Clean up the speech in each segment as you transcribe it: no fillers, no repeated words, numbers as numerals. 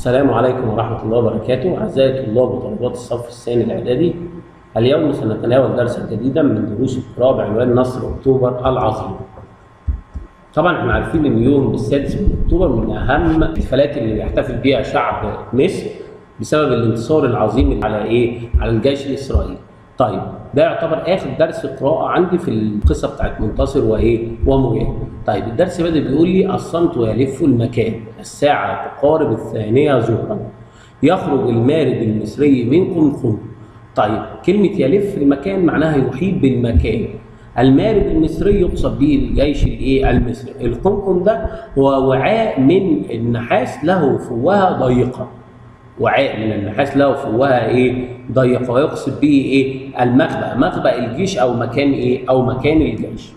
السلام عليكم ورحمة الله وبركاته. أعزائي طلاب وطالبات الصف الثاني الإعدادي، اليوم سنتناول درسا جديدا من دروس القراءة بعنوان نصر أكتوبر العظيم. طبعا احنا عارفين ان يوم السادس من أكتوبر من أهم الاحتفالات اللي بيحتفل بيها شعب مصر بسبب الانتصار العظيم على الجيش الإسرائيلي. طيب ده يعتبر آخر درس قراءة عندي في القصة بتاعت منتصر وموجاه. طيب الدرس بدأ بيقول لي: الصمت يلف المكان، الساعة تقارب 2 ظهرا، يخرج المارد المصري من قمقم. طيب كلمة يلف المكان معناها يحيط بالمكان. المارد المصري يقصد به الجيش المصري. القمقم ده هو وعاء من النحاس له فوهة ضيقة. وعاء من النحاس له فوهة ضيقة، ويقصد به المخبأ، مخبأ الجيش أو مكان أو مكان الجيش.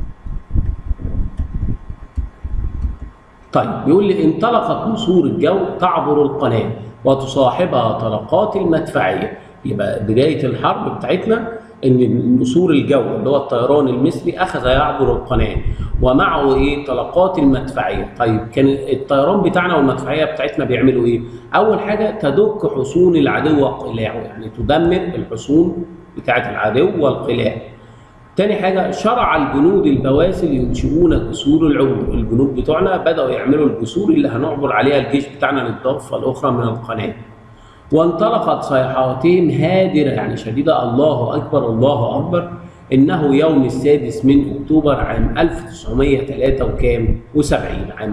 طيب بيقول لي: انطلقت نسور الجو تعبر القناة وتصاحبها طلقات المدفعية. يبقى بداية الحرب بتاعتنا ان نسور الجو اللي هو الطيران المصري اخذ يعبر القناه ومعه طلقات المدفعيه. طيب كان الطيران بتاعنا والمدفعيه بتاعتنا بيعملوا ايه؟ اول حاجه تدك حصون العدو وقلاعه، يعني تدمر الحصون بتاعت العدو والقلاع. تاني حاجه شرع الجنود البواسل ينشئون جسور العبور. الجنود بتوعنا بداوا يعملوا الجسور اللي هنعبر عليها الجيش بتاعنا للضفه الاخرى من القناه. وانطلقت صيحاتهم هادرة، يعني شديدة: الله أكبر الله أكبر، إنه يوم السادس من أكتوبر عام 1973. عام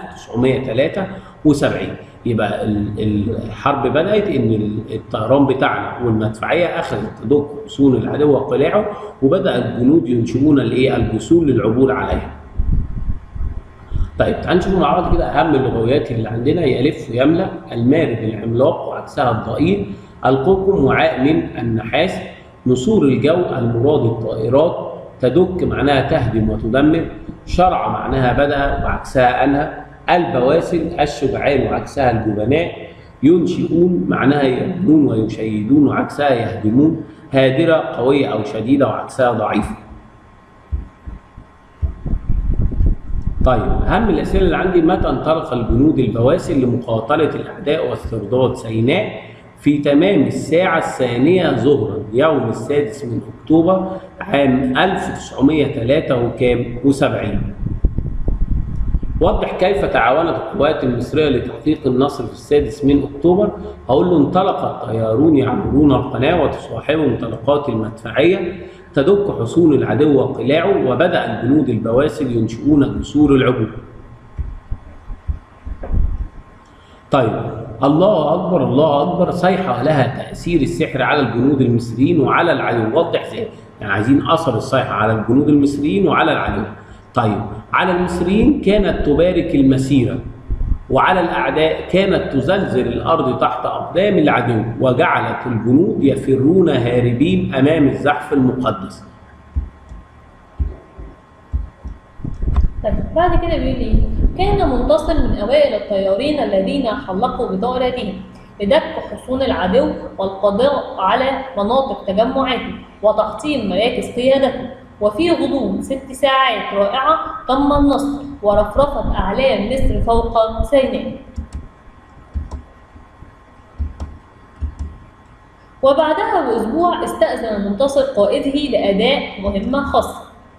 1973 يبقى الحرب بدأت إن الطيران بتاعنا والمدفعية أخذت تدك حصون العدو وقلاعه، وبدأ الجنود ينشئون الجسور للعبور عليها. طيب تعالوا نشوف مع بعض كده اهم اللغويات اللي عندنا: يلف ويملا، المارد العملاق وعكسها الضئيل، القمقم وعاء من النحاس، نسور الجو المراد الطائرات، تدك معناها تهدم وتدمر، شرع معناها بدأ وعكسها أنهى، البواسل الشجعان وعكسها الجبناء، ينشئون معناها يبنون ويشيدون وعكسها يهدمون، هادرة قوية أو شديدة وعكسها ضعيفة. طيب أهم الأسئلة اللي عندي: متى انطلق الجنود البواسل لمقاتلة الأعداء واسترداد سيناء؟ في تمام الساعة 2 ظهرا يوم السادس من أكتوبر عام 1973. وضح كيف تعاونت القوات المصرية لتحقيق النصر في السادس من أكتوبر. هقول له: انطلق الطيارون يعبرون القناة وتصاحبهم طلقات المدفعية، تدك حصون العدو وقلاعه، وبدأ الجنود البواسل ينشئون جسور العبور. طيب الله أكبر الله أكبر صيحة لها تأثير السحر على الجنود المصريين وعلى العدو. وضح ازاي؟ يعني عايزين أثر الصيحة على الجنود المصريين وعلى العدو. طيب على المصريين كانت تبارك المسيرة، وعلى الأعداء كانت تزلزل الأرض تحت أقدام العدو، وجعلت الجنود يفرون هاربين أمام الزحف المقدس. طيب بعد كده بيقول ايه؟ كان منتصر من أوائل الطيارين الذين حلقوا بطائراتهم لدك حصون العدو والقضاء على مناطق تجمعاته وتحطيم مراكز قيادته. وفي غضون 6 ساعات رائعة تم النصر ورفرفت أعلام مصر فوق سيناء. وبعدها بأسبوع استأذن منتصر قائده لأداء مهمة خاصة.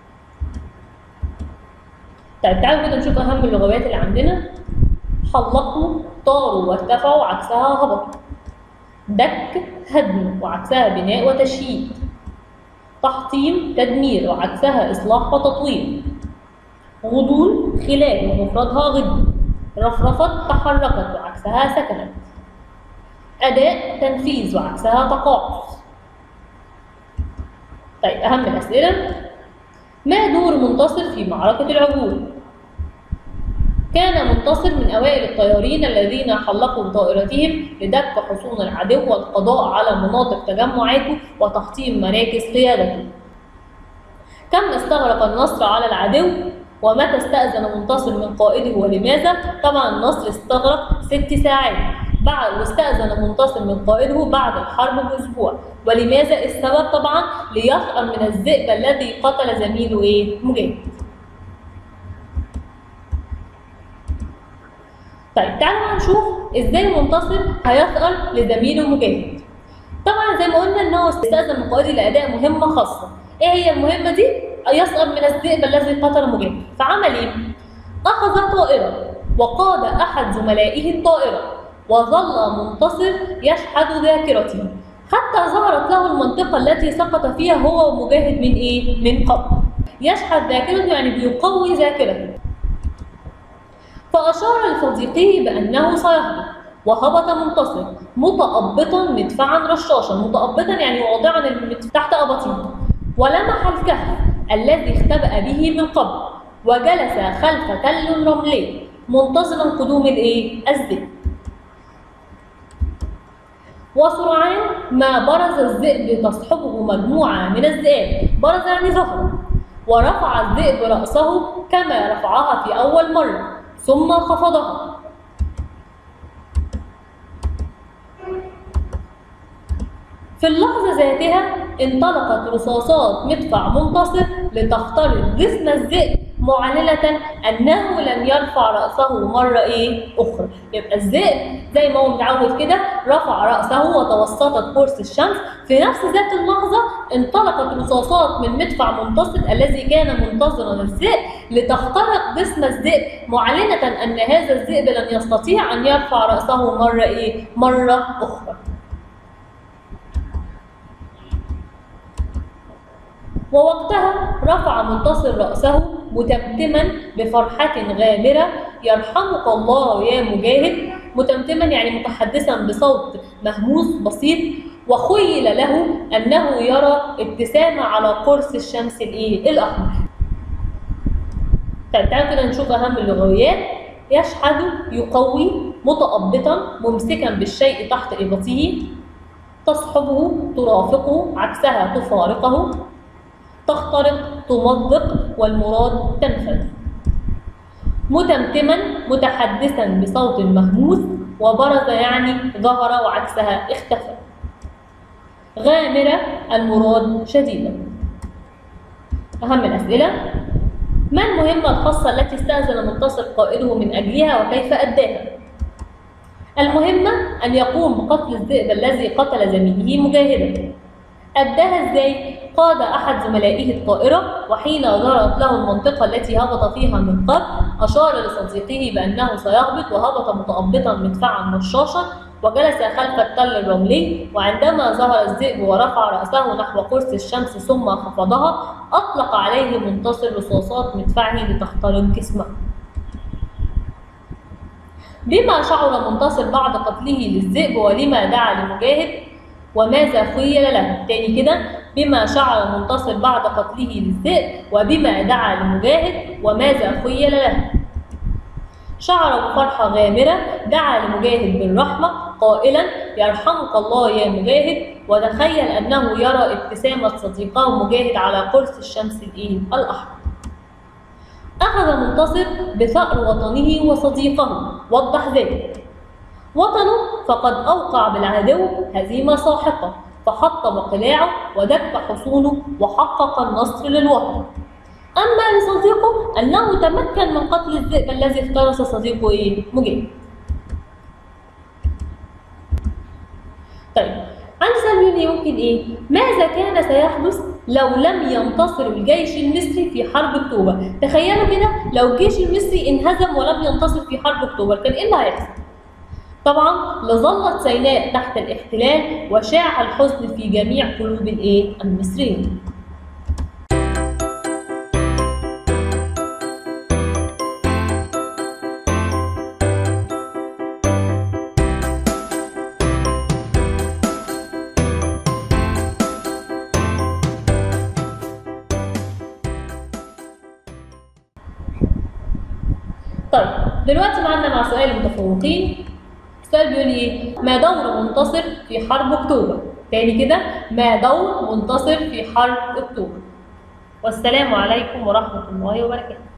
طيب تعالوا كده نشوف أهم اللغويات اللي عندنا. حلقوا، طاروا وارتفعوا عكسها هبطوا. دك، هدم وعكسها بناء وتشييد. تحطيم، تدمير وعكسها إصلاح وتطوير. غضون، خلال ومفردها غد. رفرفت، تحركت وعكسها سكنت. أداء، تنفيذ وعكسها تقاعس. طيب أهم الأسئلة: ما دور منتصر في معركة العبور؟ كان منتصر من أوائل الطيارين الذين حلقوا بطائراتهم لدك حصون العدو والقضاء على مناطق تجمعاته وتحطيم مراكز قيادته. كم استغرق النصر على العدو؟ ومتى استأذن منتصر من قائده ولماذا؟ طبعا النصر استغرق 6 ساعات، واستأذن منتصر من قائده بعد الحرب بأسبوع. ولماذا؟ السبب طبعا ليطأر من الذئب الذي قتل زميله مجاهد. طيب تعالوا نشوف ازاي منتصر هيثأر لزميله مجاهد؟ طبعا زي ما قلنا ان هو استأذن من قائد لأداء مهمة خاصة. ايه هي المهمة دي؟ يثأر من الذئب الذي قتل مجاهد. فعمل ايه؟ أخذ طائرة وقاد أحد زملائه الطائرة، وظل منتصر يشحذ ذاكرته حتى ظهرت له المنطقة التي سقط فيها هو ومجاهد من ايه؟ من قبل. يشحذ ذاكرته يعني بيقوي ذاكرته. فأشار لصديقه بأنه سيهبط، وهبط منتصر متأبطا مدفعا رشاشا. متأبطا يعني واضعا المدفع تحت أباطيل، ولمح الكهف الذي اختبأ به من قبل، وجلس خلف تل رملي منتظرا قدوم الذئب. وسرعان ما برز الذئب تصحبه مجموعة من الذئاب. برز يعني ظهر، ورفع الذئب رأسه كما رفعها في أول مرة، ثم خفضها. في اللحظة ذاتها انطلقت رصاصات مدفع منتصر لتخترق جسم الذئب، معلنة أنه لن يرفع رأسه مرة أخرى. يبقى الذئب زي ما هو متعود كده رفع رأسه وتوسطت قرص الشمس. في نفس ذات اللحظة انطلقت رصاصات من مدفع منتصر الذي كان منتظرا الذئب لتخترق جسم الذئب، معلنة أن هذا الذئب لن يستطيع أن يرفع رأسه مرة أخرى. ووقتها رفع منتصر رأسه متمتما بفرحة غامرة: يرحمك الله يا مجاهد. متمتما يعني متحدثا بصوت مهموس بسيط، وخيل له أنه يرى ابتسامة على قرص الشمس الأحمر. تعالوا كده نشوف أهم اللغويات. يشحذ يقوي، متأبطا ممسكا بالشيء تحت إبطه، تصحبه ترافقه عكسها تفارقه، تخترق تمزق والمراد تنفذ. متمتما متحدثا بصوت مهموس، وبرز يعني ظهر وعكسها اختفى. غامرة المراد شديدة. أهم الأسئلة: ما المهمة الخاصة التي استأذن منتصر قائده من أجلها وكيف أداها؟ المهمة أن يقوم بقتل الذئب الذي قتل زميله مجاهدا. أداها إزاي؟ قاد أحد زملائه الطائرة، وحين ظهرت له المنطقة التي هبط فيها من قبل أشار لصديقه بأنه سيهبط، وهبط متأبطا مدفعا رشاشا، وجلس خلف التل الرملي. وعندما ظهر الذئب ورفع رأسه نحو قرص الشمس ثم خفضها، أطلق عليه منتصر رصاصات مدفعه لتخترق جسمه. بما شعر منتصر بعد قتله للذئب ولما دعا لمجاهد وماذا خيل له؟ تاني كده: بما شعر منتصر بعد قتله للذئب وبما دعا لمجاهد وماذا خيل له؟ شعر بفرحة غامرة، دعا لمجاهد بالرحمة قائلا: يرحمك الله يا مجاهد، وتخيل أنه يرى ابتسامة صديقه مجاهد على قرص الشمس الأحمر. أخذ منتصر بثأر وطنه وصديقه. وضح ذلك. وطنه فقد أوقع بالعدو هزيمة ساحقة، فحطم قلاعه ودك حصونه وحقق النصر للوطن. أما لصديقه أنه تمكن من قتل الذئب الذي افترس صديقه مجاهد. طيب عندي سؤال يمكن ماذا كان سيحدث لو لم ينتصر الجيش المصري في حرب أكتوبر؟ تخيلوا كده لو الجيش المصري انهزم ولم ينتصر في حرب أكتوبر، كان إيه اللي هيحصل؟ طبعا لظلت سيناء تحت الاحتلال، وشاع الحزن في جميع قلوب المصريين. طيب دلوقتي معانا مع سؤال المتفوقين. السؤال بيقول ما دور منتصر في حرب أكتوبر؟ تاني كده: ما دور منتصر في حرب أكتوبر؟ والسلام عليكم ورحمة الله وبركاته.